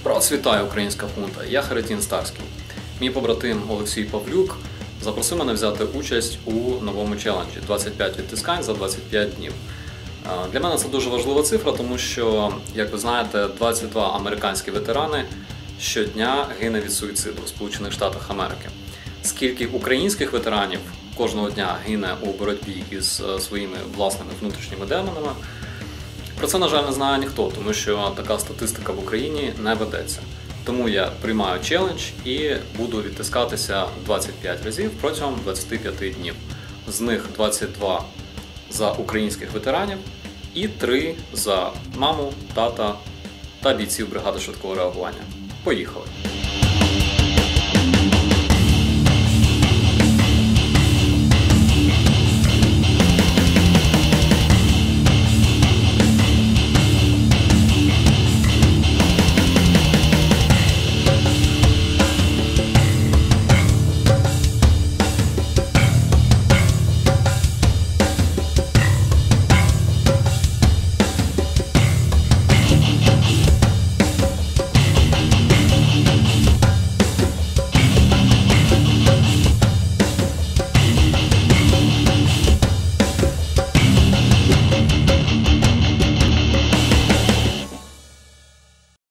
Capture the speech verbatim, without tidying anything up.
Процвітає українська хунта, я Харитін Старський. Мій побратим Олексій Павлюк запросив мене взяти участь у новому челенджі двадцять п'ять відтискань за двадцять п'ять днів. Для мене це дуже важлива цифра, тому що, як ви знаєте, двадцять два американські ветерани щодня гине від суїциду в Сполучених Штатах Америки. Скільки українських ветеранів кожного дня гине у боротьбі із своїми власними внутрішніми демонами, про це, на жаль, не знає ніхто, тому що така статистика в Україні не ведеться. Тому я приймаю челендж і буду відтискатися двадцять п'ять разів протягом двадцяти п'яти днів. З них двадцять два за українських ветеранів і три за маму, тата та бійців бригади швидкого реагування. Поїхали!